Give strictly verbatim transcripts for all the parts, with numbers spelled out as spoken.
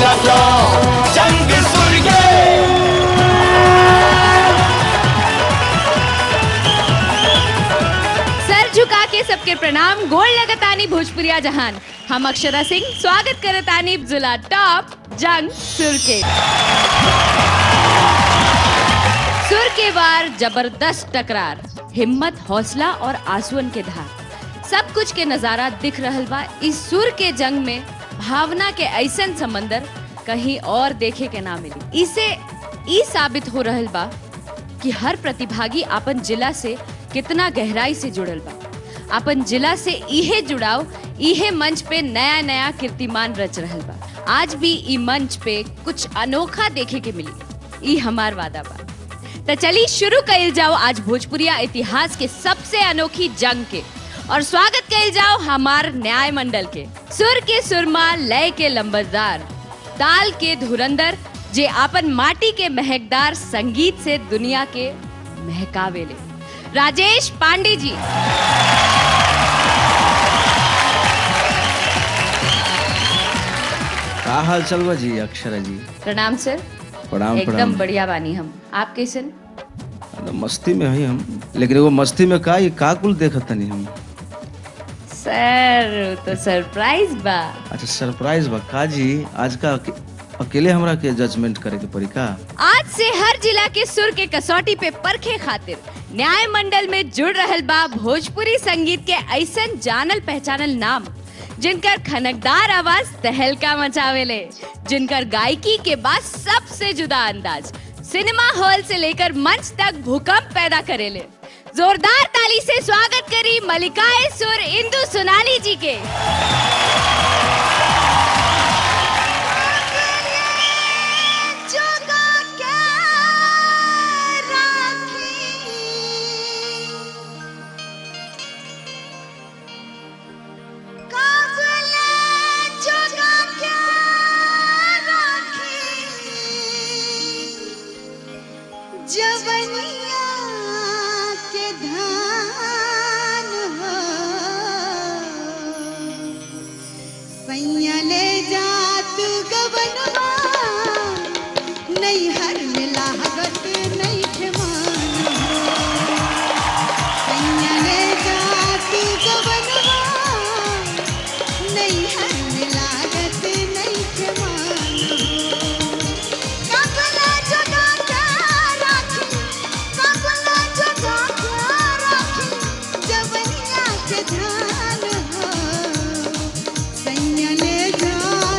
लखनऊ जंग सुर के। सर झुका के सबके प्रणाम, गोल लगतानी भोजपुरिया जहान। हम अक्षरा सिंह स्वागत करतानी जिला टॉप जंग सुर के। सुर के वार जबरदस्त टकरार, हिम्मत हौसला और आंसुअन के धार, सब कुछ के नजारा दिख रहल बा। इस सुर के जंग में भावना के ऐसन समंदर कहीं और देखे के ना मिली। इसे ई साबित हो रहल बा कि हर प्रतिभागी अपन जिला से कितना गहराई से जुड़ल बा। अपन जिला से इहे जुड़ाव इहे मंच पे नया नया कीर्तिमान रच रहल बा। आज भी ई मंच पे कुछ अनोखा देखे के मिली, ई हमार वादा बा। तो चलिए शुरू कइल जाओ आज भोजपुरिया इतिहास के सबसे अनोखी जंग के, और स्वागत कइल जाओ हमार न्याय मंडल के। सुर के सुरमा, लय के लंबरदार, ताल के धुरंधर, जे आपन माटी के महकदार संगीत से दुनिया के महकावेले। राजेश पांडे जी। का हाल चल बा जी अक्षरा जी? प्रणाम सर। प्रणाम एकदम प्रणाम। बढ़िया बानी हम, आप कैसन? मस्ती में है हम, लेकिन वो मस्ती में का ये का कुल देखत तनी हम? सर तो सरप्राइज बा। अच्छा सरप्राइज बा का जी? आज का अके, अकेले हमरा के जजमेंट करे के पड़ी का? आज से हर जिला के सुर के कसौटी पे परखे खातिर न्याय मंडल में जुड़ रहल बा भोजपुरी संगीत के ऐसन जानल पहचानल नाम, जिनकर खनकदार आवाज तहलका मचावेले, जिनकर गायकी के बाद सबसे जुदा अंदाज सिनेमा हॉल से लेकर मंच तक भूकंप पैदा करेले। जोरदार ताली से स्वागत करी मलिकाए सुर इंदु सोनाली जी के। जवनिया के धान हो, सैया ले जा तू गबनवा, नैहर में लागत नहीं ठेमान हो। सैया ले जा तू गबनवा, नैहर में लागत नहीं ठेमान हो। कबला जगा के राखी, कबला जगा के राखी, जवनिया के धान हो, सैया ले जा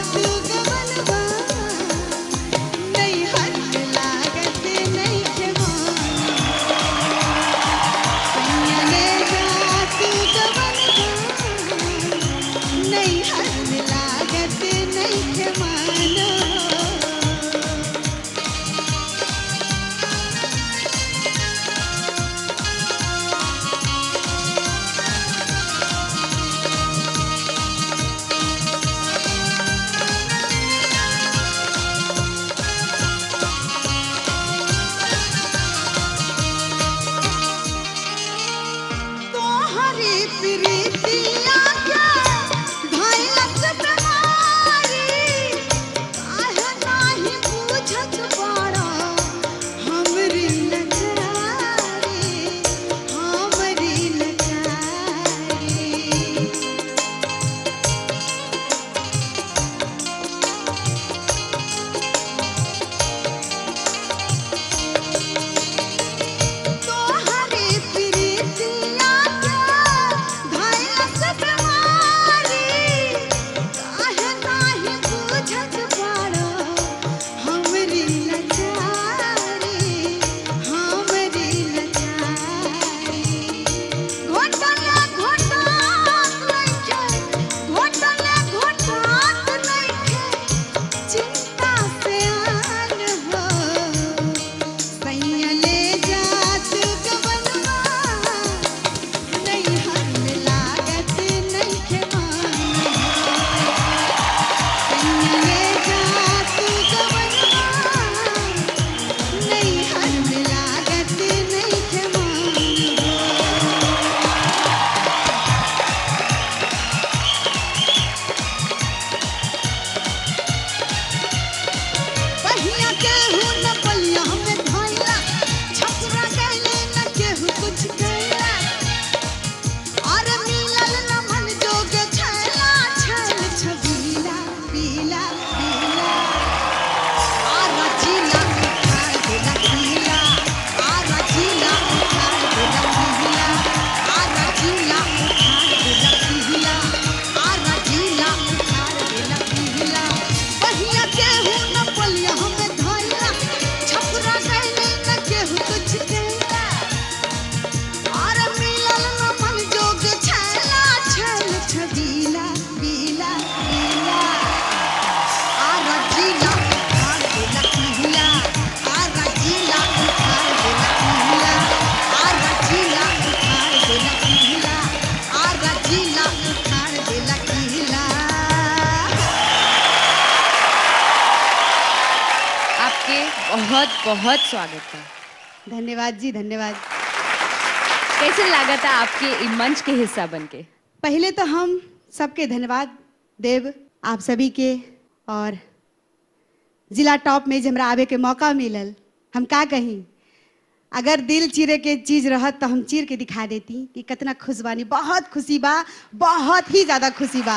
बहुत बहुत स्वागत बा। धन्यवाद जी, धन्यवाद। कैसे लगा था आपके ई मंच के हिस्सा बनके? पहले तो हम सबके धन्यवाद देव आप सभी के, और जिला टॉप में जब हमरा आवे के मौका मिलल, हम का कहीं, अगर दिल चीरे के चीज रहत तो हम चीर के दिखा देती कि कितना खुश बानी। बहुत खुशी बा, बहुत ही ज्यादा खुशी बा।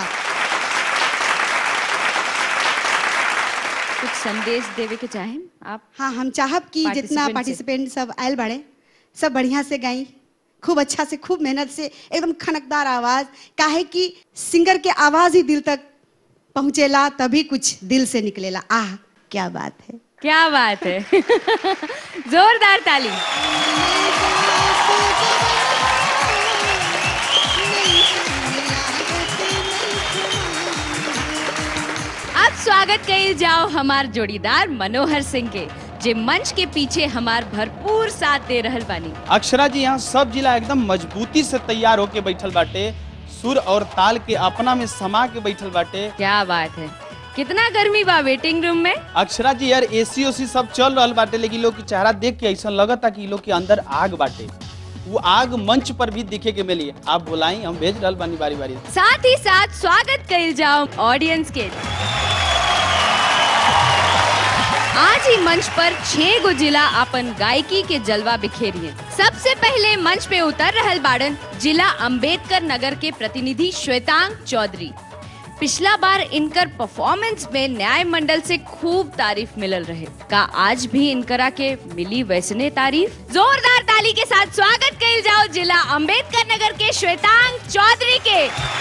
कुछ संदेश देवे के चाहें आप? हाँ, हम चाहब कि जितना Participant से। पार्टिसिपेंट सब आयल बाड़े सब बढ़िया से गाई, खूब अच्छा से, खूब मेहनत से, एकदम खनकदार आवाज। काहे कि सिंगर के आवाज ही दिल तक पहुंचेला, तभी कुछ दिल से निकलेला। आह क्या बात है, क्या बात है। जोरदार ताली। अब स्वागत कइल जाओ हमार जोड़ीदार मनोहर सिंह के, जे मंच के पीछे हमार भरपूर साथ दे रहल बानी। अक्षरा जी, यहाँ सब जिला एकदम मजबूती से तैयार होके बैठल बाटे, सुर और ताल के अपना में समा के बैठल बाटे। क्या बात है। कितना गर्मी बा वेटिंग रूम में। अक्षरा जी यार, एसी ओसी सब चल रहल बाटे, लेकिन लोग के चेहरा देख के ऐसा लगता कि लोग के अंदर आग बाटे। वो आग मंच पर भी दिखे के मिली। आप बुलाई, हम भेज रहल बानी बारी बारी। साथ ही साथ स्वागत कइल जाओ ऑडियंस के। आज ही मंच पर छह गो जिला अपन गायकी के जलवा बिखेरिए। सबसे पहले मंच पे उतर रहल बाड़न जिला अंबेडकर नगर के प्रतिनिधि श्वेतांग चौधरी। पिछला बार इनकर परफॉर्मेंस में न्याय मंडल से खूब तारीफ मिलल रहे। का आज भी इनकरा के मिली वैसने तारीफ? जोरदार ताली के साथ स्वागत कइल जाओ जिला अंबेडकर नगर के श्वेतांग चौधरी के।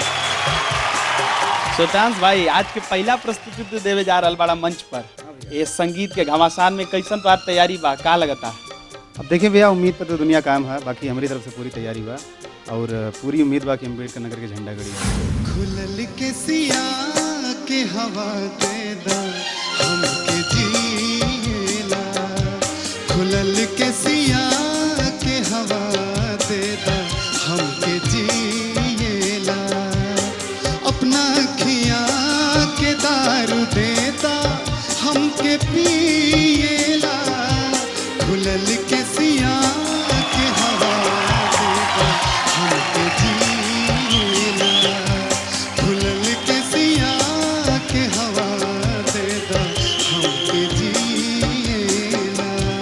श्वेतांश भाई, आज के पहला प्रस्तुति तो देवे जा रहल बाड़ा मंच पर। ये संगीत के घमासान में कैसन तो तैयारी बा, का लगता? अब देखिए भैया, उम्मीद पर तो दुनिया कायम है, बाकी हमारी तरफ से पूरी तैयारी बा और पूरी उम्मीद बा कि अम्बेडकर नगर के झंडा गड़ी। खुलल के सिया के हवा दे दा हमके जीला, खुलल के सिया के हवा दे दा हमके जीला, अपना खिया के दारू देता हमके पिएला, खुलल के सिया के हवा देता हमके जीला, खुलल के सिया के हवा देता हमके जीला।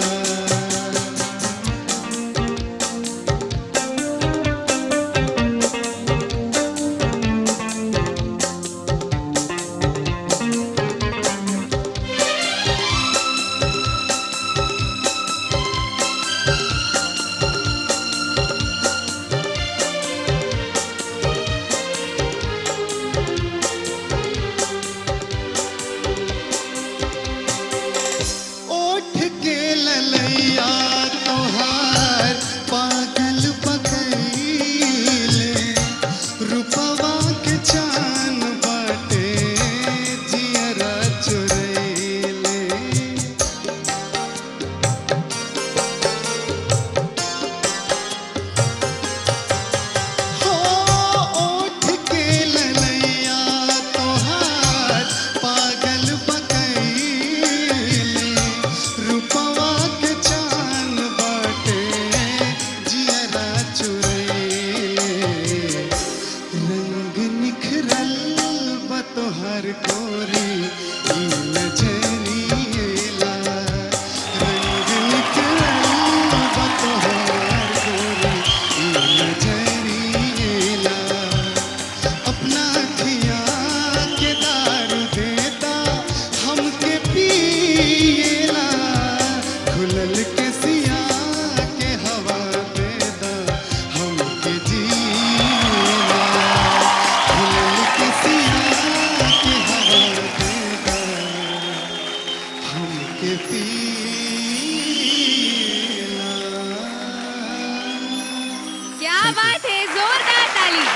ओठ के ललैया तोहार पागल बकैले, रूपवा के चान बाटे जियरा चुरैले। हो ओठ के ललैया तोहार पागल बकैले, रूपवा के चान बाटे जियरा चुरैले, रंग निखरल बा तोहर गोरी ई नजरिएला, रंग निखरल बा तोहर गोरी ई नजरिएला, अपना खिया के दारू देता हमके पिएला, खुलल के सिया के हवा देता हमके जीला, खुलल के सिया के हवा देता हमके पिएला। क्या बात है, जोरदार ताली।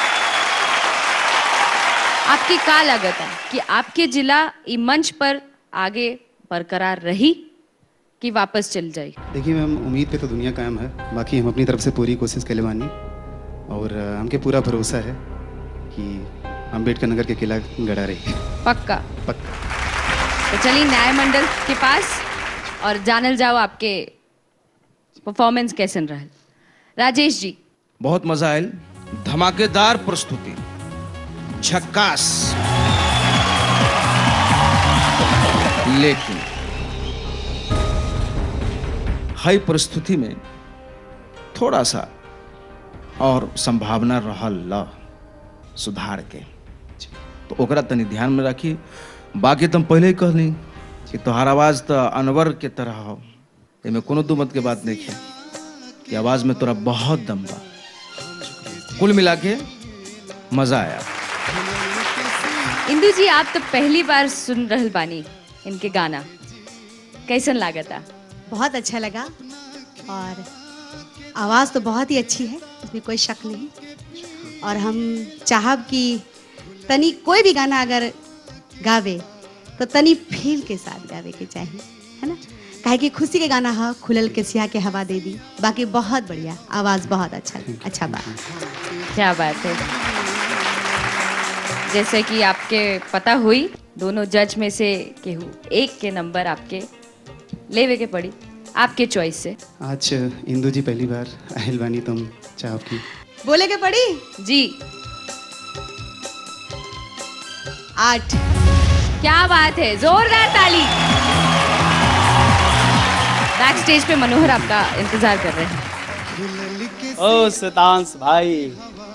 आपकी का लागत है कि आपके जिला ई मंच पर आगे बरकरार रही कि वापस चल जाए? देखिए मैम, उम्मीद पे तो दुनिया कायम है, बाकी हम अपनी तरफ से पूरी कोशिश कर बानी और अ, हमके पूरा भरोसा है कि अम्बेडकर नगर के किला गड़ा रही। पक्का। पक्का। तो चलिए न्याय मंडल के पास और जानल जाओ आपके परफॉर्मेंस कैसन रहल। राजेश जी। बहुत मजा आयल, धमाकेदार प्रस्तुति, झक्कास। लेकिन हाई प्रस्तुति में थोड़ा सा और संभावना रहल ल सुधार के, तो ओकरा तनी ध्यान में रखी। बाकी तुम पहले ही कहली कि तोहार आवाज तो अनवर के तरह हो, एमे कोनो दो मत के बात नहीं है कि आवाज में तोरा बहुत दम बा। कुल मिला के मजा आया। इंदु जी, आप तो पहली बार सुन रहल बानी इनके गाना, कैसन लागता? बहुत अच्छा लगा और आवाज़ तो बहुत ही अच्छी है, इसमें कोई शक नहीं। और हम चाहब कि तनी कोई भी गाना अगर गावे तो तनी फील के साथ गावे के चाहिए, है ना। काहे कि खुशी के गाना है, खुलल के सिया के हवा दे दी। बाकी बहुत बढ़िया, आवाज़ बहुत अच्छा अच्छा बात। क्या बात है। जैसे कि आपके पता हुई दोनों जज में से केहू एक के नंबर आपके लेवे के पड़ी, आपके चॉइस से। आज इंदु जी पहली बार आयल बानी, तुम चाहब की बोले के पड़ी जी। आठ। क्या बात है, जोरदार ताली। बैक स्टेज पे मनोहर आपका इंतजार कर रहे हैं। ओ सितांश भाई,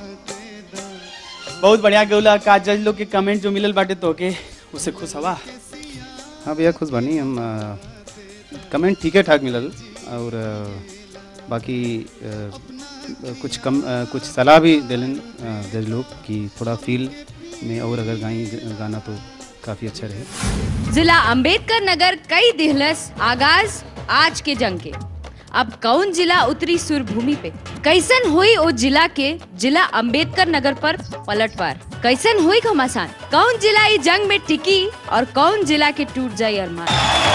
बहुत बढ़िया गौला का। जज लोग के कमेंट जो मिलल बाटे तो के उससे खुश हवा? हाँ भैया खुश बानी हम। आ, कमेंट ठीक है ठाक मिलल और आ, बाकी आ, कुछ कम आ, कुछ सलाह भी दिलन जज लोग कि थोड़ा फील में और अगर गाई गाना तो काफी अच्छा रहे। जिला अंबेडकर नगर कई दिहलस आगाज आज के जंग के। अब कौन जिला उतरी सुरभूमि पे? कैसन हुई ओ जिला के जिला अंबेडकर नगर पर पलटवार? कैसन हुई घमासान? कौन जिला इस जंग में टिकी और कौन जिला के टूट जाए अरमान?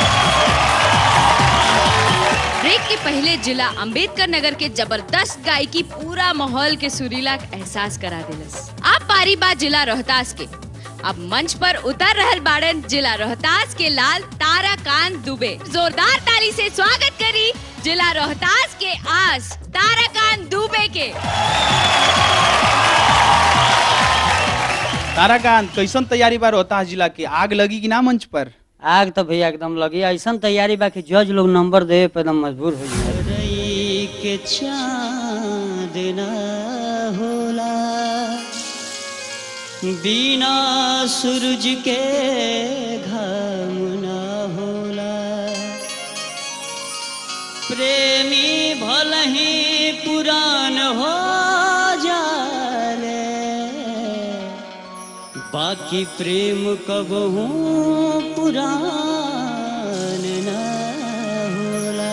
ब्रेक के पहले जिला अंबेडकर नगर के जबरदस्त गायकी पूरा माहौल के सुरीला एहसास करा दिलस। आप पारी बा जिला रोहतास के। अब मंच पर उतर रहल बाड़न जिला रोहतास के लाल ताराकांत दुबे। जोरदार ताली से स्वागत करी जिला रोहतास के आस ताराकांत दुबे के। ताराकांत, कैसन तैयारी बा रोहतास जिला के? आग लगी कि ना मंच पर? आग तो भैया एकदम लगी, ऐसा तैयारी बा कि जज लोग नंबर दे पे एकदम मजबूर हो जाए। के चाँद ना होला बिना सूरज के घाम ना होला, प्रेमी भलही पुरान हो जाले, बाकी प्रेम कबहू पुरान ना होला।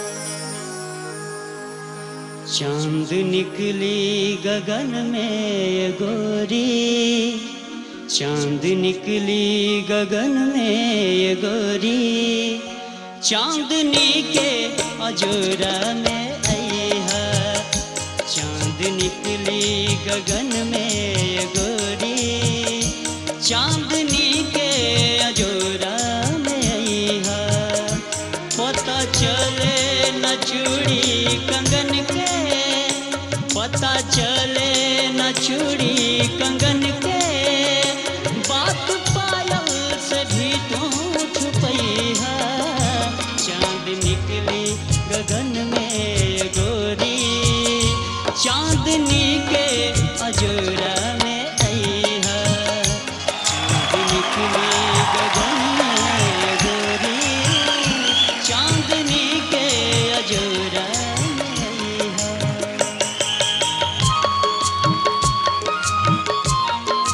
चांद निकली गगन में गोरी, चांद निकली गगन में गोरी, चांदनी के अजोरा में आईहा। चांद निकली गगन में गोरी, चांदनी के अजोरा में आईहा। पता चले न चूड़ी कंगन के, पता चले न चूड़ी कंगन के, बात पायल से भी तू छुपैहा। चांद निकली गगन में गोरी, चांदनी के अजोरा में आईहा। चांद निकली गगन में गोरी, चांदनी के अजोरा में आईहा।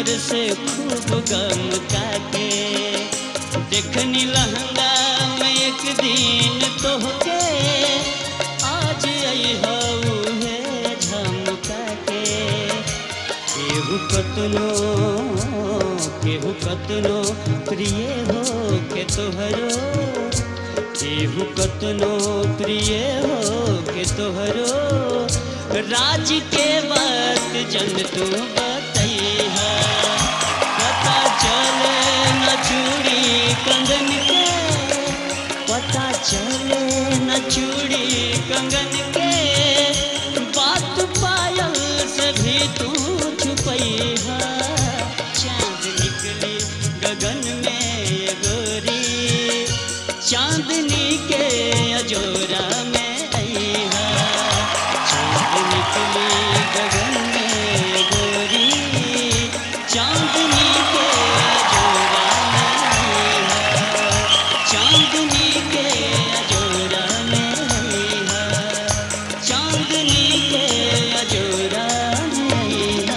ऊपर से खूब गम काटे देखनी लहंगा में एक दिन तो के आज आई हऊ है झमका के केहू कतनो केहू कतनो प्रिय हो के तोहरो केहू कतनो प्रिय हो के तोहरो राज के बात जन तू बतैहा पता चले न चूड़ी कंगन के पता चले न चूड़ी कंगन के बात पायल से भी तू छुपैहा चांद निकली गगन में ये गोरी चांदनी के अजोरा में अइहा चांद निकली गगन में गोरी चांदनी के अजोरा में अइहा चांदनी के अजोरा में अइहा चांदनी के अजोरा में अइहा।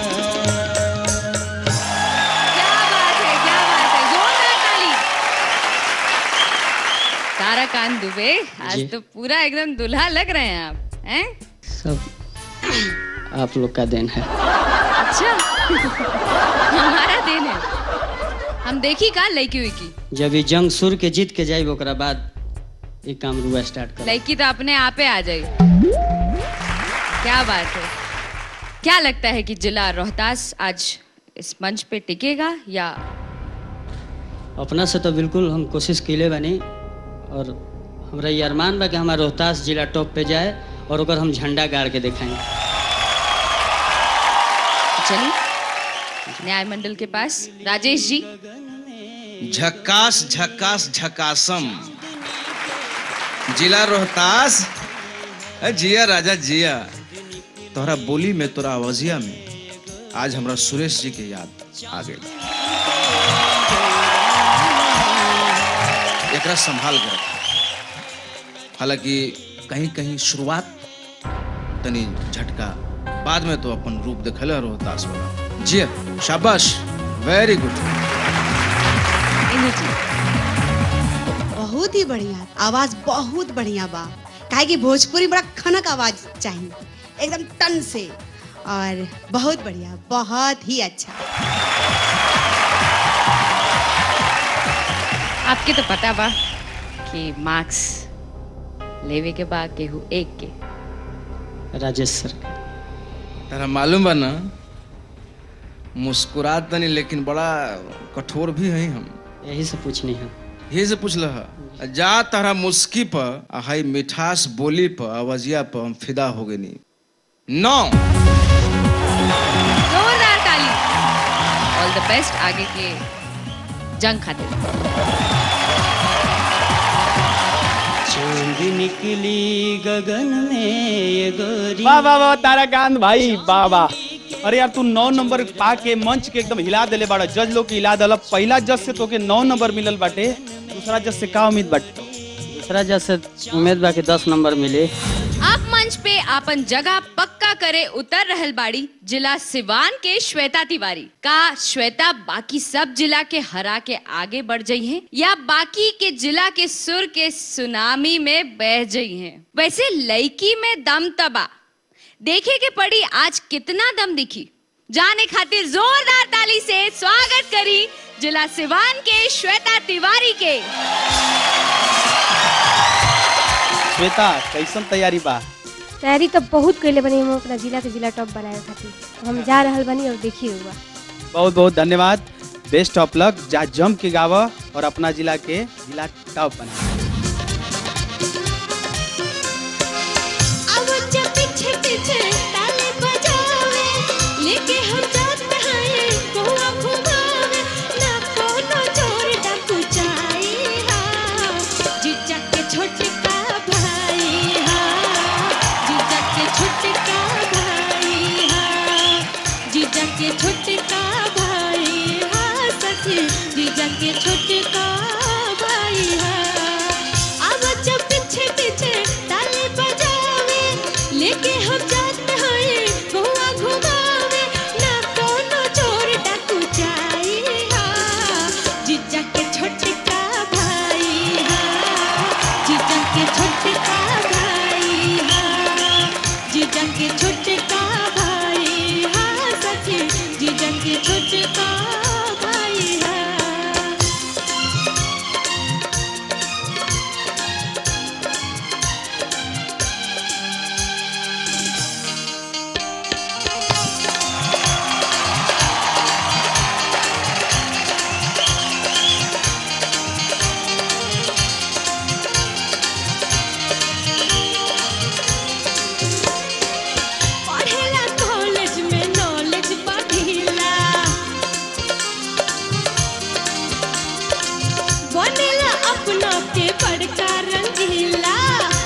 क्या बात है, क्या बात है, जोरदार ताली। ताराकांत दुबे, आज जी। तो पूरा एकदम दुल्हा लग रहे हैं आप, हैं? सब आप लोग का देन है। अच्छा हमारा दिन है, हम देखी का लड़की हुई की जब ये जंग सुर के जीत के जाए ओकरा बाद ये काम रुआ स्टार्ट कर। लड़की तो अपने आप ही आ जाए। क्या बात है। क्या लगता है कि जिला रोहतास आज इस मंच पे टिकेगा या अपना से तो बिल्कुल हम कोशिश कैले बनी और हमरा ये अरमान बा कि हमारा रोहतास जिला टॉप पे जाए और ओकर हम झंडा गाड़ के दिखाएं। चलिए न्याय मंडल के पास राजेश जी। झक्कास झक्कास झकासम जिला रोहतास। अ, जिया राजा जिया, तोहरा बोली में तोरा आवाजिया में आज हमरा सुरेश जी के याद आ गई। एकरा संभाल के रखा। हालांकि कहीं कहीं शुरुआत तनी झटका, बाद में तो अपन रूप दिखले रोहतास वाला। जी शाबाश, वेरी गुड। बहुत ही बढ़िया आवाज, बहुत बढ़िया बा। काहे कि भोजपुरी बड़ा खनक आवाज चाहिए, एकदम टन से, और बहुत बढ़िया, बहुत ही अच्छा। आपके तो पता बा कि मार्क्स लेवे के बाद केहू एक के राजेश सर तेरा मालूम बा ना, मुस्कुरात तनी लेकिन बड़ा कठोर भी है हम। यही से पूछनी है। यही से पूछ लहा जा, तारा मुस्की पर आ हाई मिठास बोली पर आवाजिया पर हम फिदा हो गए नी। नौ जोरदार ताली। ऑल द बेस्ट आगे के जंग खातिर। चांद निकली गगन में ये गोरी। वाह वाह वाह ताराकांत भाई, वाह वाह। अरे यार तू नौ नंबर पा के मंच के एकदम हिला देले बाड़ा। जज लोग के हिला देला। पहला जज से तो के नौ नंबर मिलल बाटे, दूसरा जज से का उम्मीद बाटे? दूसरा जज से उम्मीद बा कि दस नंबर मिले। आप मंच पे आपन जगह पक्का करे उतर रहल बाड़ी जिला सिवान के श्वेता तिवारी। का श्वेता बाकी सब जिला के हरा के आगे बढ़ जाई हैं या बाकी के जिला के सुर के सुनामी में बह जाई हैं? वैसे लड़की में दम तबा, देखे के पड़ी आज कितना दम दिखी। जाने खातिर जोरदार ताली से स्वागत करी जिला सिवान के श्वेता तिवारी के। श्वेता कैसन तैयारी बा? तैयारी तो बहुत कैले बनी हम अपना जिला के जिला टॉप बनाए खातिर। तो हम जा रहल बनी और देखिए हुआ। बहुत बहुत धन्यवाद। Best of luck. जा जम के गावा और अपना जिला के जिला टॉप बना। लेके हम जात हैं गोवा घुमावे ना कोनो चोर डाकू चाई हा जीजा के छोटका भाई हा जीजा के छोटका भाई हा जीजा के छोटका भाई हा सखी जीजा के छोटका भाई हा अब जब पीछे पीछे ताली बजावे लेके हम जात हैं गोवा घुमावे ना कोनो चोर डाकू के छोटका भाई है। पढ़ेला कॉलेज में नॉलेज बढ़ेला, बनेला अपना के बड़का रंगीला।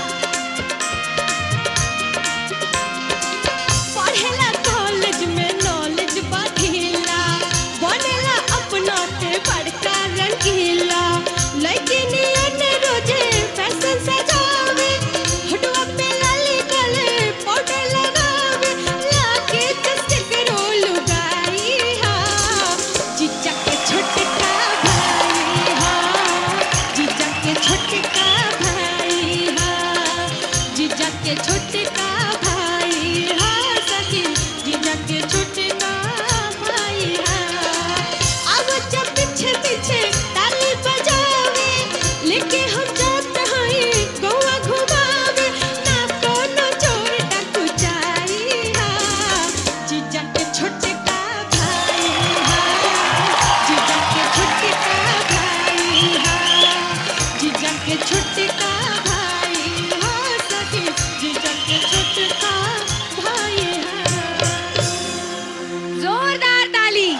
पढ़ेला कॉलेज में नॉलेज बढ़ेला, बनेला अपना के बड़का रंगीला। लेकिन अन्य रोजे फैशन सजावे, होठवा पे लाली गले पाउडर लगावे, लाके चस्टिक रोल उगाई हा। जीजा के छोटका भाई हा, जीजा के छोटका भाई हा, जीजा के छोटका भाई हा, सखी जीजा के छोटका भाई हा। अब जब पीछे पीछे ताली बजावे, लेके हम जाते हैं गोवा घुमावे, ना कोनो चोर डाकू जाई हा। जीजा के छोटका भाई हा, जीजा के छोटका भाई हा, जीजा के छोटका भाई हा, सखी जीजा के छोटका भाई हा। जोरदार ताली।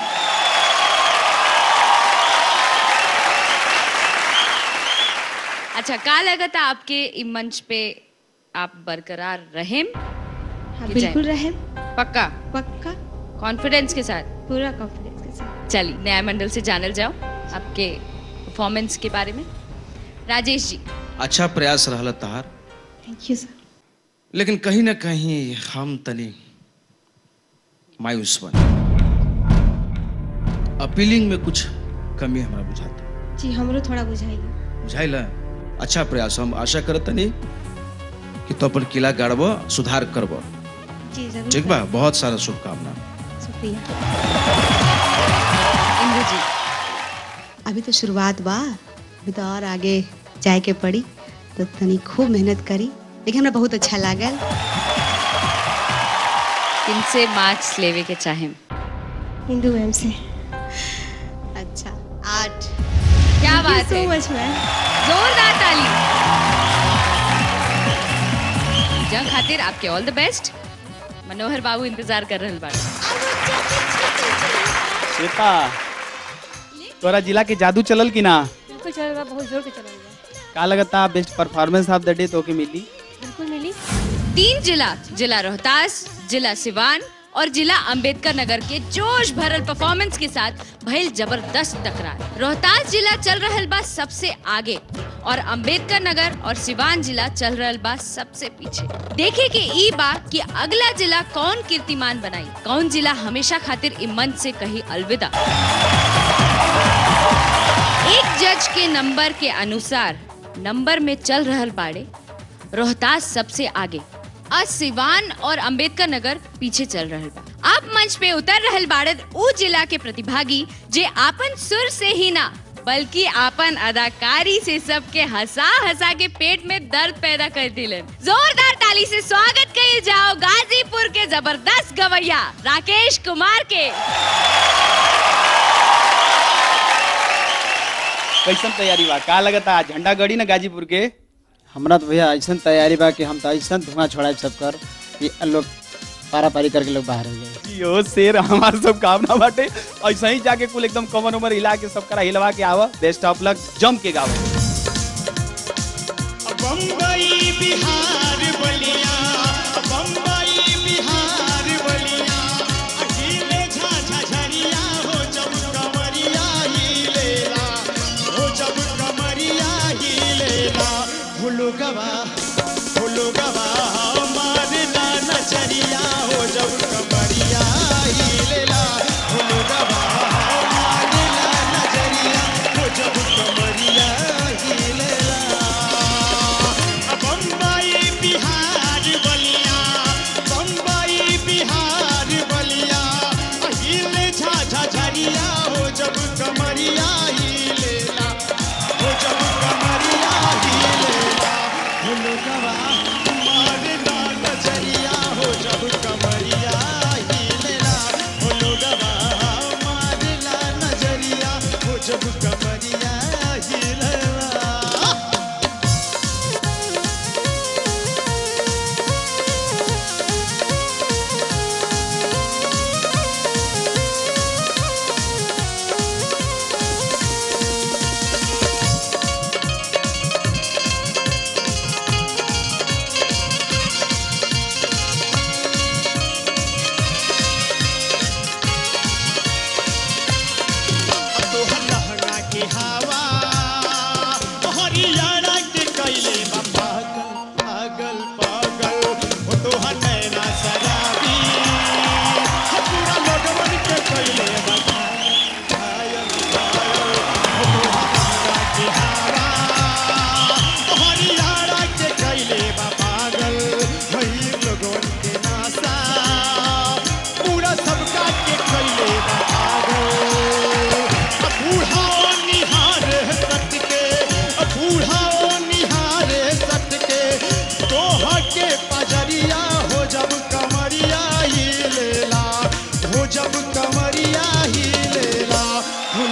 अच्छा, का लगता आपके इ मंच पे आप बरकरार रहें? हाँ कि बिल्कुल जाएं? रहे, पक्का पक्का कॉन्फिडेंस के साथ? पूरा कॉन्फिडेंस के साथ। चलिए न्याय मंडल से जानल जाओ आपके परफॉर्मेंस के बारे में। राजेश जी। अच्छा प्रयास रहल तहार, थैंक यू सर। लेकिन कहीं ना कहीं हम तनी मायूस बन। अपीलिंग में कुछ कमी हमरा बुझाता। जी हमरो थोड़ा बुझाइए। बुझाइल? अच्छा प्रयास, हम आशा करत तनी कि तो अपन किला गाड़ब, सुधार करब। जी जरूर ठीक बा, बहुत सारा शुभकामना। शुक्रिया। इंदु जी। अभी तो शुरुआत बा, अभी तो और आगे जाए के पड़ी, तो तनी खूब मेहनत करी, लेकिन हमरा बहुत अच्छा लागल। किनसे मार्क्स लेवे के चाहें? हिंदू मैम से। अच्छा, आठ। क्या बात सो है, मच मैम। जोरदार ताली। जंग खातिर आपके ऑल द बेस्ट। मनोहर बाबू इंतजार कर रहल बाड़े। श्वेता, तोरा जिला के जादू चलल कि ना? बिल्कुल चल रहा, बहुत जोर के चल रहा। का लगता best performance of the day तो के मिली? बिल्कुल मिली। तीन जिला, जिला रोहतास, जिला सिवान और जिला अंबेडकर नगर के जोश भरल परफॉर्मेंस के साथ भइल जबरदस्त टकरार। रोहतास जिला चल रहल बा सबसे आगे और अंबेडकर नगर और सिवान जिला चल रहल बा सबसे पीछे। देखे के ई बा कि अगला जिला कौन कीर्तिमान बनाई, कौन जिला हमेशा खातिर ई मंच से कही अलविदा। एक जज के नंबर के अनुसार नंबर में चल रहल बाड़े रोहतास सबसे आगे और सिवान और अंबेडकर नगर पीछे चल रहल बा। अब मंच पे उतर रहल बाड़े उ जिला के प्रतिभागी जे आपन सुर से ही ना बल्कि आपन अदाकारी से सबके हंसा हंसा के पेट में दर्द पैदा कर दिलन। जोरदार ताली से स्वागत कइल जाओ गाजीपुर के जबरदस्त गवैया राकेश कुमार के। कैसन तैयारी बा? का लगता झंडा गड़ी ना गाजीपुर के? हमरा तो भैया ऐसा तैयारी बा कि हम तो ऐसा धुआं छोड़ा सब कर कि लोग पारा पारी करके लोग बाहर हो जाए। यो शेर हमार सब कामना बाटे, ऐसा ही जाके कुल एकदम कमर उमर हिला के सब करा हिलवा के आवा। बेस्ट ऑफ लक, जम के गाओ। बम्बई बिहार बलिया, बम्बई बिहार बलिया, अकेले झाझा झरिया हो जब कमरिया हिलेला, हो जब कमरिया हिलेला, भूलो गवा भूलो गवा मारना नचरिया हो जब कमरिया हिलेला, भूलो गवा मारना नचरिया हो जब कमरिया हिलेला। बम्बई बिहार बलिया, बम्बई बिहार बलिया, हिले झाझा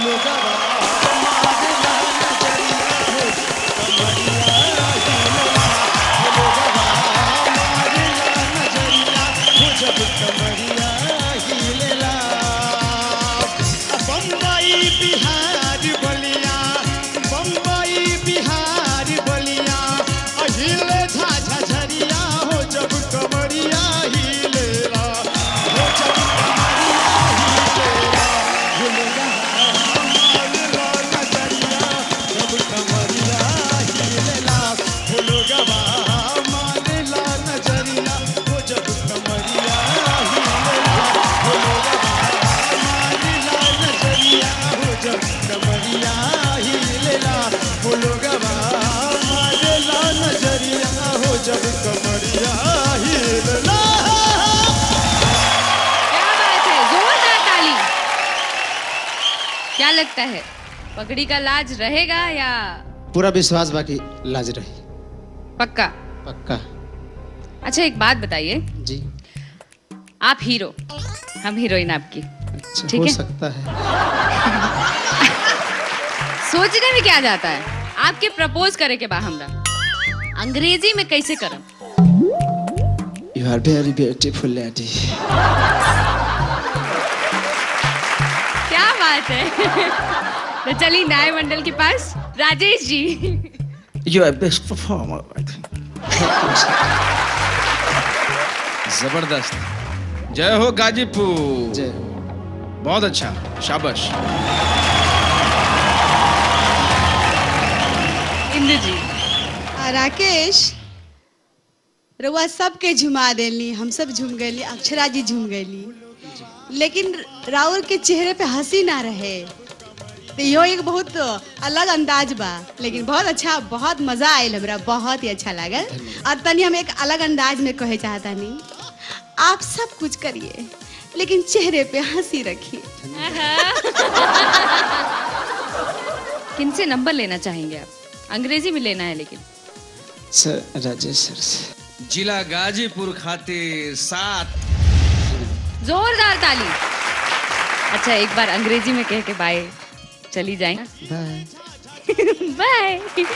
बम्बई बिहार बलिया बम्बई बिहार बलिया हिले झाझा झरिया हो जब कमरिया हिलेला हो जब कमरिया हिलेला हिलेला मारला नजरिया जब कमरिया हिलेला हुलगवा मारला नजरिया हो जब कमरिया हिलेला हुलगवा मारला नजरिया हो जब कमरिया हिलेला हुलगवा मारला नजरिया हो जब कमरिया हिलेला। क्या बात है, जोरदार ताली। क्या लगता है पगड़ी का लाज रहेगा या पूरा विश्वास बाकी लाज रही पक्का? पक्का। अच्छा एक बात बताइए, जी आप हीरो, हम हीरोइन आपकी, अच्छा ठीक हो है? सकता है। सोचने में क्या जाता है, आपके प्रपोज करे के बाद हमरा अंग्रेजी में कैसे करम? You are very beautiful lady. क्या बात है। तो चलिए न्याय मंडल के पास Rajesh ji. You are best performer I think. जबरदस्त, जय हो गाजीपुर। जय। बहुत अच्छा, शाबाश। इंद्र जी। आ, राकेश रउआ सबके झुमा देली, हम सब झूम गईली, अक्षरा जी झूम गईली, लेकिन राहुल के चेहरे पे हंसी ना रहे। तो यो एक बहुत अलग अंदाज बा, लेकिन बहुत अच्छा, बहुत मजा आयल हमरा, बहुत ही अच्छा लगा। और तनी हम एक अलग अंदाज में कहे चाहता नहीं, आप सब कुछ करिए लेकिन चेहरे पे हंसी रखिए। किनसे नंबर लेना चाहेंगे आप? अंग्रेजी में लेना है लेकिन। सर राजेश सर से। जिला गाजीपुर खातिर सात। जोरदार ताली। अच्छा एक बार अंग्रेजी में कह के बाय चली जाए। By by.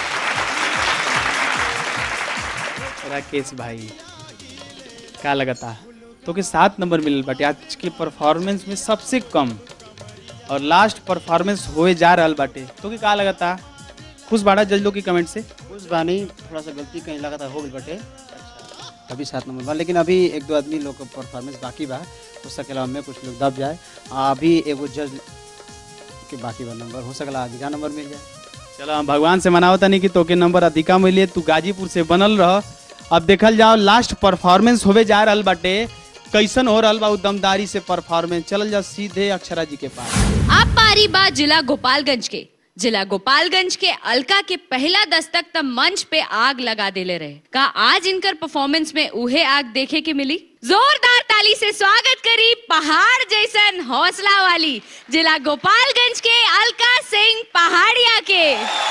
राकेश भाई क्या लगता तो कि सात नंबर मिलल बाटे आज के परफॉर्मेंस में सबसे कम, और लास्ट परफॉर्मेंस होए जा रहल बाटे, तो कि का लगता? खुश बाड़ा जज लोग की कमेंट से? खुश बानी, थोड़ा सा गलती कहीं लगा था हो गई बटे, अभी सात नंबर बा, लेकिन अभी एक दो आदमी लोग का परफॉर्मेंस बाकी बा, हो सकेला में कुछ लोग दब जाए। अभी एगो जज के बाकी बा नंबर, हो सकेला अधिका नंबर मिल जाए। चलो हम भगवान से मनाओ तनी कि तोके नंबर अधिका मिले, तू गाजीपुर से बनल रह। अब देखल जाओ लास्ट परफॉर्मेंस होवे जा रहल बाटे, कैसन हो रहल बा उ दमदारी से परफॉर्मेंस। चल जा सीधे अक्षरा जी के पास। आप पारी बा जिला गोपालगंज के। जिला गोपालगंज के अलका के पहला दस्तक तब मंच पे आग लगा देले रहे। का आज इनकर परफॉर्मेंस में उहे आग देखे के मिली? जोरदार ताली से स्वागत करी पहाड़ जैसन हौसला वाली जिला गोपालगंज के अलका सिंह पहाड़िया के।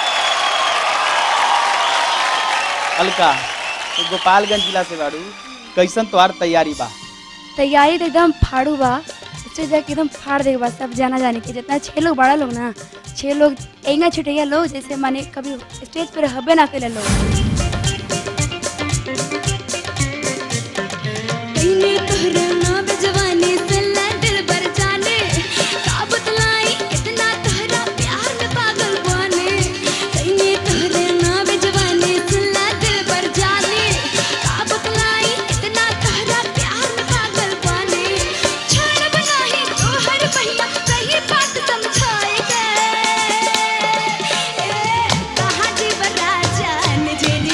अलका तो गोपालगंज जिला से बाड़ू, कैसन तोहार तैयारी बा? तैयारी तो एकदम फाड़ू बा, स्टेज जाके एकदम फाड़ देगा, सब जाना जाने के जितना छह लोग बड़ा लोग ना, छह लोग एंगा छुटैया लोग जैसे माने कभी स्टेज पर रहबे ना करे लोग। कहाँ जी बराजा ने जेने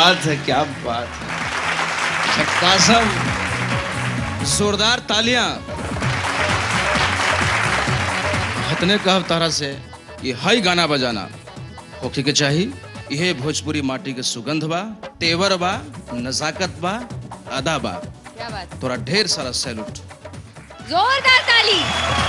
बात है, क्या बात है। कासम, जोरदार तालियां। हतने कहब तारा से ये हई गाना बजाना होके के चाहिए। यह भोजपुरी माटी के सुगंध बा, तेवर बा, नजाकत बा, अदा बा। क्या बात। तोरा ढेर सारा सैल्यूट। जोरदार ताली।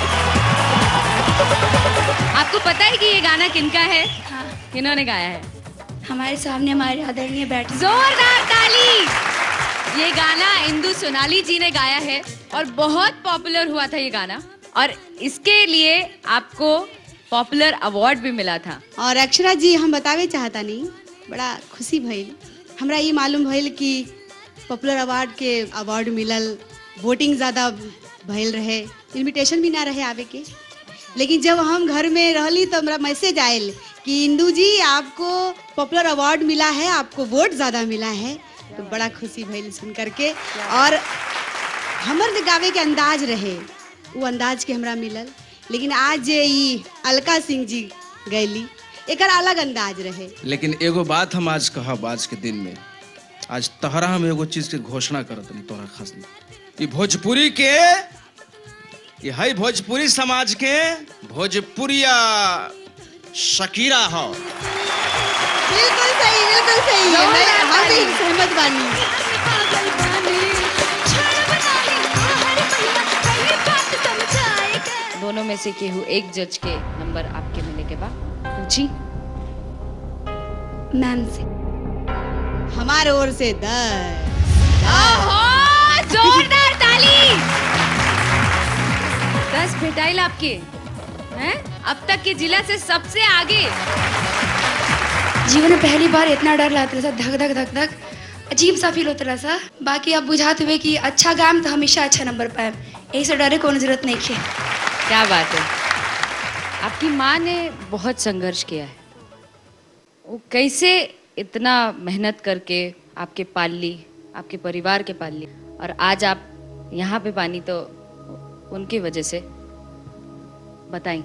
आपको पता है कि ये गाना किनका है? हाँ। किन्होंने गाया है? हमारे सामने हमारे आदरणीय बैठे। जोरदार ताली। ये गाना इंदु सोनाली जी ने गाया है और बहुत पॉपुलर हुआ था ये गाना, और इसके लिए आपको पॉपुलर अवार्ड भी मिला था। और अक्षरा जी, हम बतावे चाहता नहीं, बड़ा खुशी भइल। हमरा ये मालूम भइल कि पॉपुलर अवार्ड के अवार्ड मिलल, वोटिंग ज़्यादा भइल रहे, इनविटेशन भी ना रहे आवे के। लेकिन जब हम घर में रहली तो हमरा मैसेज आयल कि इंदु जी आपको पॉपुलर अवार्ड मिला है, आपको वोट ज़्यादा मिला है। तो बड़ा खुशी भइल सुन करके। और हमर जो गावे के अंदाज रहे वो अंदाज के हमरा मिलल। लेकिन आज जे ई अलका सिंह जी गैली, एक अलग अंदाज रहे। लेकिन एगो बात हम आज कहब, आज के दिन में आज तहरा हम एगो चीज के घोषणा करत नहीं तोहरा खास नहीं। भोजपुरी के ये है, भोजपुरी समाज के भोजपुरिया शकीरा हो। बिल्कुल सही, बिल्कुल सही। मैं हम भी सहमत बानी। दोनों में से केहू एक जज के नंबर आपके मिले के बाद पूछी मैम से। हमारे ओर से दस। ओहो, जोरदार ताली। दस भेटाइल आपके हैं? अब तक के जिला से सबसे आगे। जीवन में पहली बार इतना डर लगता था, धक धक धक धक अजीब सा फील होता था। बाकी अब बुझाते हुए कि अच्छा काम तो हमेशा अच्छा नंबर पाए, यही से डरे कोनो जरूरत नहीं है। क्या बात है। आपकी माँ ने बहुत संघर्ष किया है, वो कैसे इतना मेहनत करके आपके पाल ली, आपके परिवार के पाल ली, और आज आप यहाँ पे पानी तो उनकी वजह से। बताएं।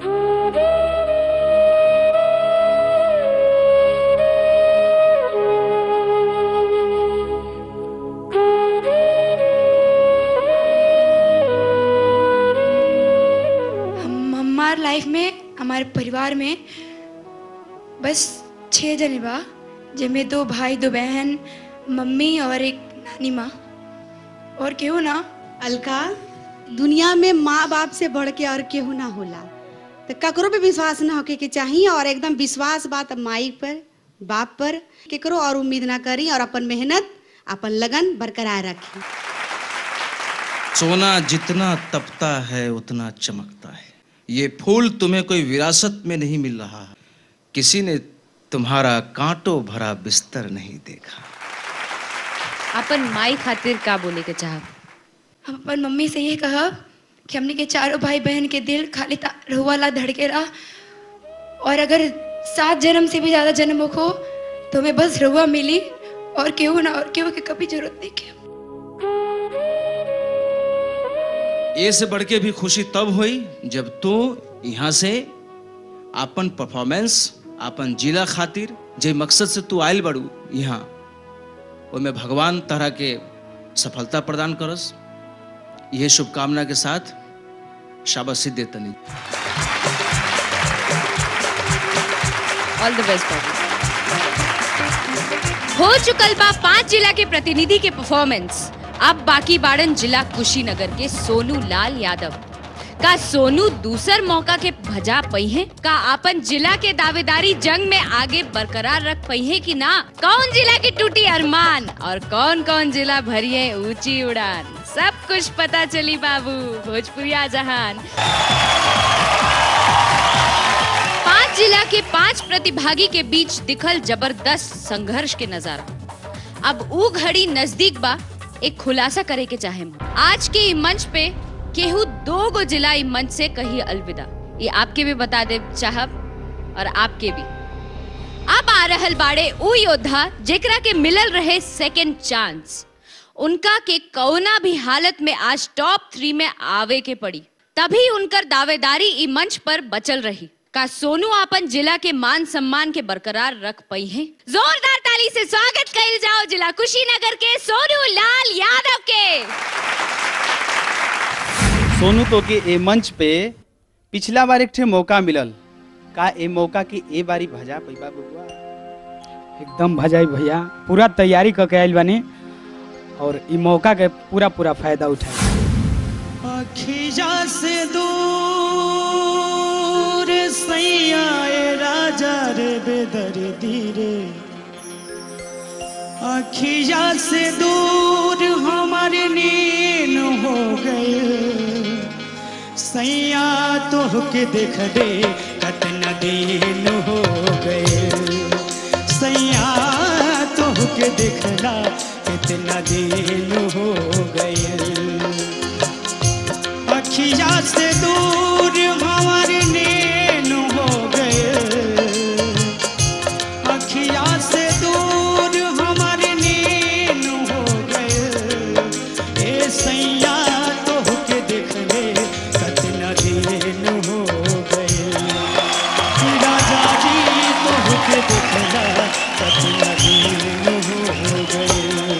हम हमारे लाइफ में, हमारे परिवार में बस छः जने बा, जिनमें दो भाई, दो बहन, मम्मी और एक नानी माँ, और केहू ना। अलका, दुनिया में माँ बाप से बढ़ के और केहू ना होला, तो ककरो पे विश्वास ना होके के चाहिए। और एकदम विश्वास बात माई पर, बाप पर केकरो और उम्मीद ना करी, और अपन मेहनत, अपन लगन बरकरार रखी। सोना जितना तपता है उतना चमकता है। ये फूल तुम्हें कोई विरासत में नहीं मिल रहा है, किसी ने तुम्हारा कांटों भरा बिस्तर नहीं देखा। अपन माई खातिर का बोले के चाह? हम अपन मम्मी से ये कहा कि हमने के चारों भाई बहन के दिल खाली रहुआ ला धड़के रहा, और अगर सात जन्म से भी ज्यादा जन्म हो तो हमें बस रहुआ मिली, और केहू ना, और केहू की कभी जरूरत नहीं के। ये से बढ़ के भी खुशी तब हुई जब तू यहाँ से अपन परफॉर्मेंस, अपन जिला खातिर जे मकसद से तू आयल बड़ू यहाँ, में भगवान तरह के सफलता प्रदान करस। यह शुभकामना के साथ शाबाशी देतनी। All the best. हो चुकल बा पांच जिला के प्रतिनिधि के परफॉर्मेंस। अब बाकी बाड़न जिला कुशीनगर के सोनू लाल यादव। का सोनू दूसर मौका के भजा पई है? का अपन जिला के दावेदारी जंग में आगे बरकरार रख पई है कि ना? कौन जिला की टूटी अरमान और कौन कौन जिला भरिए ऊंची उड़ान, सब कुछ पता चली बाबू भोजपुरिया जहान। पांच जिला के पांच प्रतिभागी के बीच दिखल जबरदस्त संघर्ष के नजारा। अब ऊ घड़ी नजदीक बा, एक खुलासा करे के चाहे। आज के ई मंच पे केहू दो गो जिला ई मंच से कही अलविदा, ये आपके भी बता दे चाहब और आपके भी। अब आ रहल बाड़े ऊ योद्धा जेकरा के मिलल रहे सेकंड चांस, उनका के कौना भी हालत में आज टॉप थ्री में आवे के पड़ी, तभी उनकर दावेदारी ई मंच पर बचल रही। का सोनू अपन जिला के मान सम्मान के बरकरार रख पाई है। जोरदार ताली से स्वागत कइल जाओ जिला कुशीनगर के सोनू लाल यादव के। सोनू तो के ए मंच पे पिछला बार एक ठे मौका मिलल, का ए मौका की ए बारी भजा पैबा बबुआ? एकदम भजाई भैया, पूरा तैयारी करके आइल बानी और ई मौका के पूरा पूरा फायदा उठाए। अखिया से दूर सैया ए राजा रे बेदर्दी रे, अखिया से दूर हमारे नीन हो गए सैया तोहके देख दे कतना दिन हो गए सैया तोहके देखला कितना दिन हो गए अखिया से दूर हमारे नैन हो गए अखिया से दूर हमारे नैन हो गए ए सैया तोहके देखले कितना दिन हो गए राजा जी तोहके देखला कितना दिन हो गए।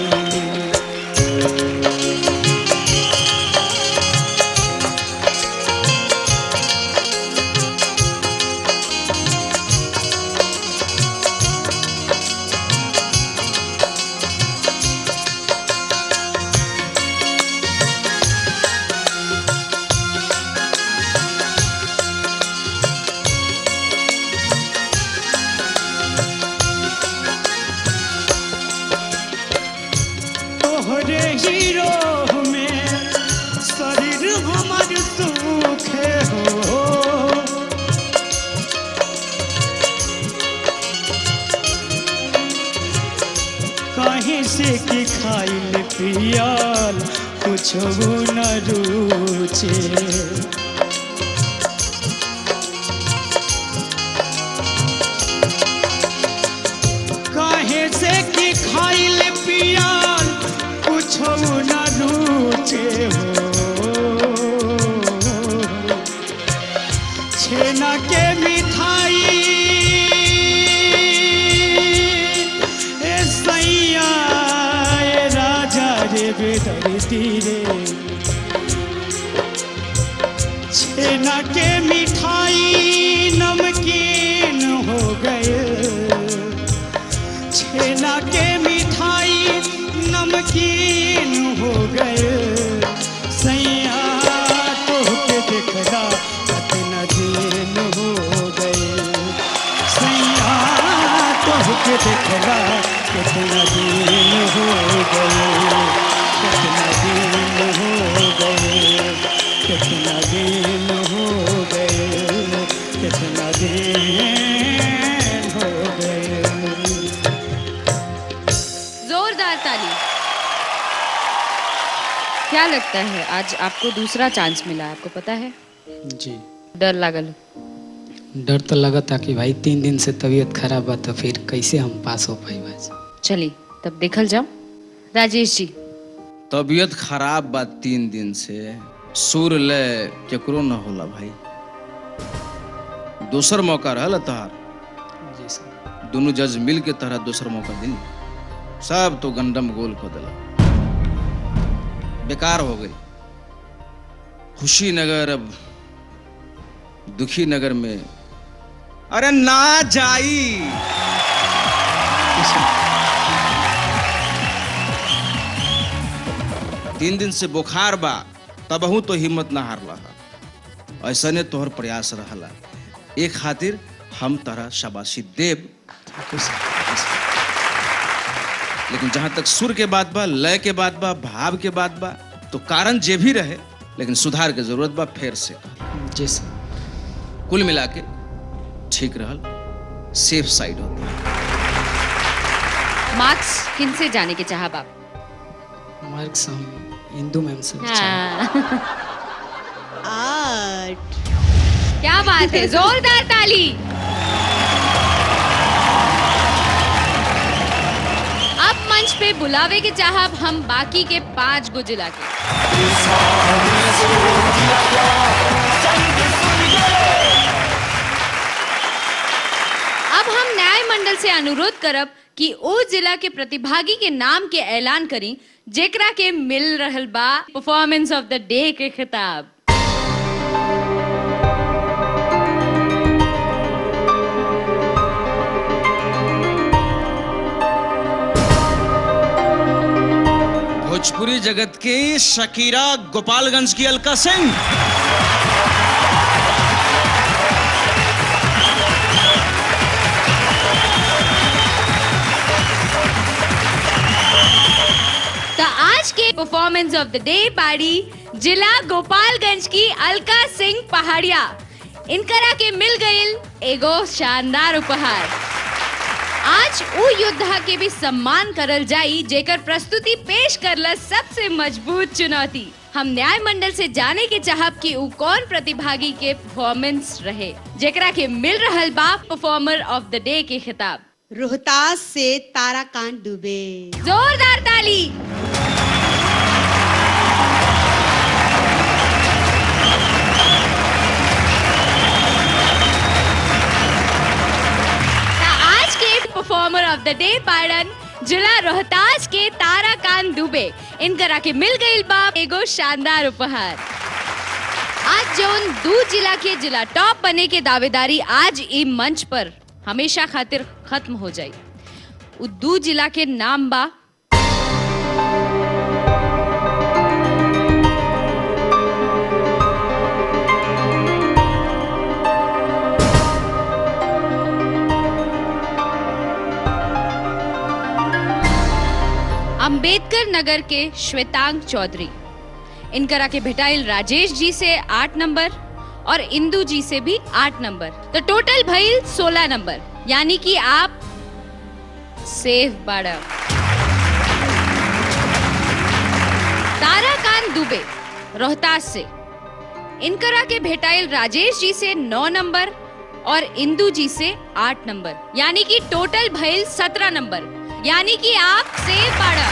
पियाल कुछ न रुचे काहे से कि खाइल पियाल कुछ न रुचे हो छेना के मिठाई बेदर्दी रे छेना के मिठाई नमकीन हो गए छेना के मिठाई नमकीन हो गए सैया तोहके देखला कितना दिन हो गए सैया तोहके देखला कितना दिन हो गए कितना दिन हो गए कितना दिन हो गए कितना दिन हो गए। जोरदार ताली। क्या लगता है आज आपको दूसरा चांस मिला, आपको पता है? जी। डर लागल? डर तो लगा था कि भाई तीन दिन से तबीयत खराब है तो फिर कैसे हम पास हो पाए। चलिए तब देखल जाओ। राजेश जी। तबीयत खराब बा तीन दिन से, सुर ले केकरो न होला भाई, दूसर मौका रहल तहार। जी सर। दोनों जज मिल के तहरा दूसर मौका दिन सब तो गंडम गोल को दिला, बेकार हो गई। खुशी नगर अब दुखी नगर में अरे ना जाई। तीन दिन से बुखार बा तबहू तो हिम्मत ना हारला, ऐसा ने तोहर प्रयास रहला, एक खातिर हम तरह शाबाशी देव। लेकिन जहां तक सुर के बात बा, लय के बात बा, भाव के बात बा, तो कारण जे भी रहे लेकिन सुधार के जरूरत बा फेर से। जी सर। कुल मिला के ठीक रहल, सेफ साइड होती है। मार्क्स किन से जाने के चाहा बाप? मार्क्स हम हिंदू मैम से। आठ। क्या बात है, जोरदार ताली। अब मंच पे बुलावे के चाहब हम बाकी के पांच गो जिला के। मंडल से अनुरोध करब कि ओ जिला के प्रतिभागी के नाम के ऐलान करी जेकरा के मिल रहल बा परफॉर्मेंस ऑफ द डे के खिताब। भोजपुरी जगत की शकीरा, गोपालगंज की अलका सिंह। तो आज के परफॉर्मेंस ऑफ द डे पारी जिला गोपालगंज की अलका सिंह पहाड़िया। इनकरा के मिल गईल एगो शानदार उपहार। आज उ योद्धा के भी सम्मान करल जाई जेकर प्रस्तुति पेश करला सबसे मजबूत चुनौती। हम न्याय मंडल से जाने के चाहब कि उ कौन प्रतिभागी के परफॉर्मेंस रहे जेकरा के मिल रहल बा परफॉर्मर ऑफ द डे के खिताब। रोहतास से ताराकांत दुबे। जोरदार ताली। परफॉर्मर ऑफ द डे पाड़न जिला रोहतास के ताराकांत दुबे। इनकरा के मिल गईल बा एगो शानदार उपहार। आज जौन दू जिला के जिला टॉप बने के दावेदारी आज ई मंच पर हमेशा खातिर खत्म हो जाई। उ दू जिला के नाम बा अंबेडकर नगर के श्वेतांग चौधरी। इनकरा के भेटाइल राजेश जी से आठ नंबर और इंदू जी से भी आठ नंबर। तो टोटल भइल सोलह नंबर, यानी कि आप सेफ बाड़ा। ताराकांत दुबे रोहतास से। इनकरा के भेटाइल राजेश जी से नौ नंबर और इंदू जी से आठ नंबर, यानी कि टोटल भइल सत्रह नंबर, यानी कि आप सेफ बाड़ा।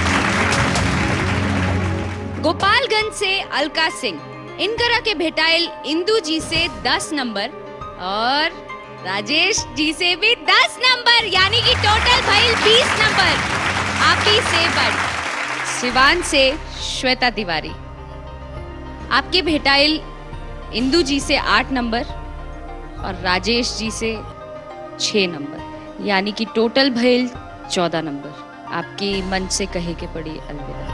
गोपालगंज से अलका सिंह। इनकरा के भेटाइल इंदू जी से दस नंबर और राजेश जी से भी दस नंबर, यानी कि टोटल भइल बीस नंबर। आप भी सेफ बाड़ी। सिवान से श्वेता तिवारी। आपके भेटाइल इंदू जी से आठ नंबर और राजेश जी से छह नंबर, यानी कि टोटल भइल चौदह नंबर। आपकी मंच से कहे के पड़ी अलविदा।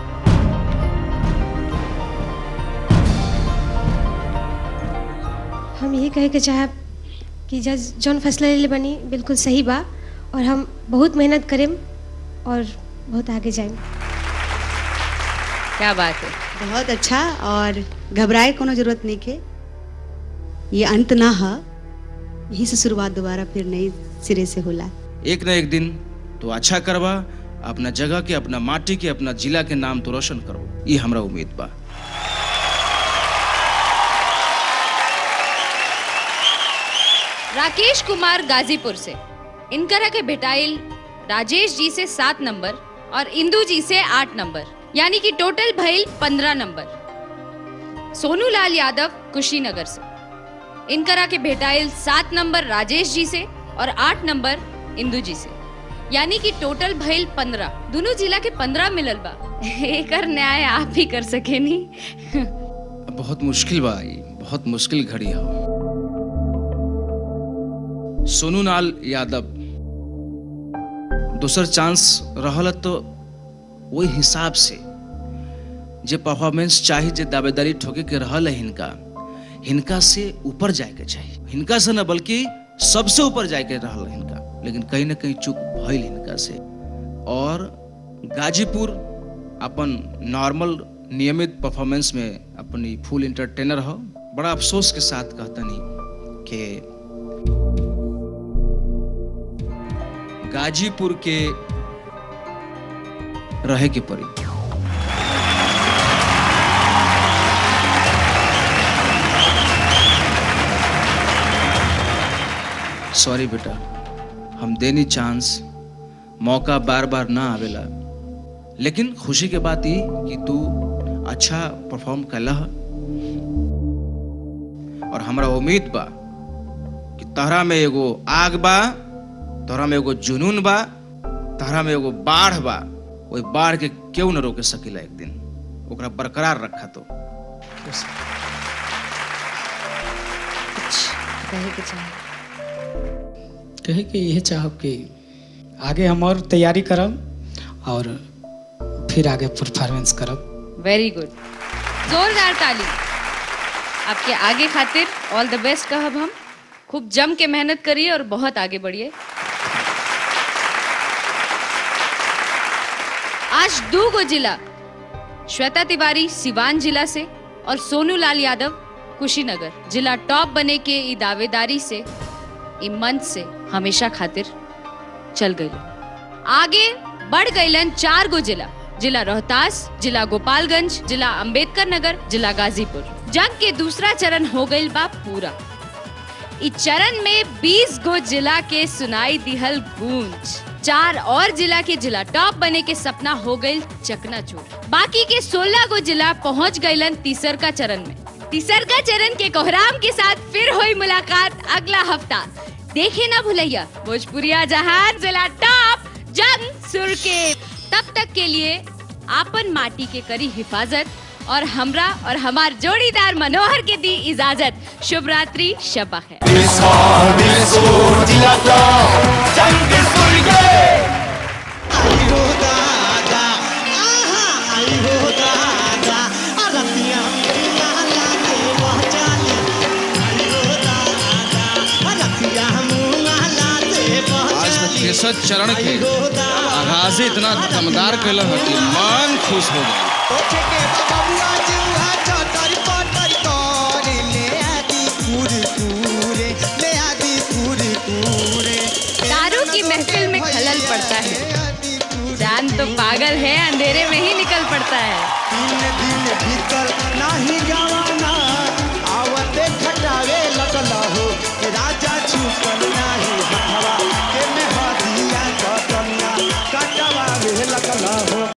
हम ये कहे के चाहब कि जज जौन फैसला ले बनी बिल्कुल सही बा और हम बहुत मेहनत करें और बहुत आगे जाएं। क्या बात है, बहुत अच्छा। और घबराए कोनो जरूरत नहीं के, ये अंत ना है, यहीं से शुरुआत दोबारा फिर नई सिरे से होला। एक न एक दिन तो अच्छा करवा, अपना जगह के, अपना माटी के, अपना जिला के नाम तो रोशन करो, ये हमरा उम्मीद बा। राकेश कुमार गाजीपुर से। इनकरा के भेटाइल राजेश जी से सात नंबर और इंदू जी से आठ नंबर, यानी कि टोटल भइल पंद्रह नंबर। सोनू लाल यादव कुशीनगर से। इनकरा के भेटाइल सात नंबर राजेश जी से और आठ नंबर इंदू जी से, यानी कि टोटल भइल पंद्रह। दोनों जिला के पंद्रह मिलल बा। एकर न्याय आप भी कर सके नी। बहुत मुश्किल बा, बहुत मुश्किल घड़ी है। सोनू लाल यादव दूसर चांस रहल तो वही हिसाब से जे परफॉर्मेंस चाहिए, जे दावेदारी ठोके के रहल है, हिनका हिनका से ऊपर जाए के चाहिए, हिनका से न बल्कि सबसे ऊपर जाए के रहल हिनका, लेकिन कहीं ना कहीं चूक भइल हिनका से। और गाजीपुर अपन नॉर्मल नियमित परफॉर्मेंस में अपनी फुल एंटरटेनर हो। बड़ा अफसोस के साथ कहतनी कि गाजीपुर के रहे के पड़ी। सॉरी बेटा, हम देनी चांस, मौका बार बार ना आवेला, लेकिन खुशी के बात ही कि तू अच्छा परफॉर्म कैला और हमरा उम्मीद बा कि तहरा में एगो आग बा तोरा में एगो जुनून बा, तोरा में एगो बाढ़ बा, वही बाढ़ के क्यों न रोके सकीला एक दिन, ओकरा बरकरार रखा तो। कहे के चाहे कहे कि यह चाहब कि आगे हम और तैयारी करब और फिर आगे परफॉर्मेंस करब। वेरी गुड, जोरदार ताली आपके आगे खातिर। ऑल द बेस्ट कहब हम। खूब जम के मेहनत करिए और बहुत आगे बढ़िए। आज दो गो जिला, श्वेता तिवारी सिवान जिला से और सोनू लाल यादव कुशीनगर जिला टॉप बने के ई दावेदारी से ई मंच से हमेशा खातिर चल गई। आगे बढ़ गईलन चार गो जिला, जिला रोहतास, जिला गोपालगंज, जिला अंबेडकर नगर, जिला गाजीपुर। जंग के दूसरा चरण हो गई बा पूरा। इस चरण में बीस गो जिला के सुनाई दिहल गूंज। चार और जिला के जिला टॉप बने के सपना हो गई चकनाचूर। बाकी के सोलह गो जिला पहुंच गईलन तीसर का चरण में। तीसर का चरण के कोहराम के साथ फिर हुई मुलाकात अगला हफ्ता। देखे ना भूलैया भोजपुरिया जहान जिला टॉप जंग सुर के। तब तक के लिए आपन माटी के करी हिफाजत और हमरा और हमार जोड़ीदार मनोहर के दी इजाजत। शुभ रात्रि, शब बखैर। तेसर चरण के आगाज इतना दमदार कैल कि मन खुश हो गया। दारू की महफिल में खलल पड़ता है, जान तो पागल है, अंधेरे में ही निकल पड़ता है।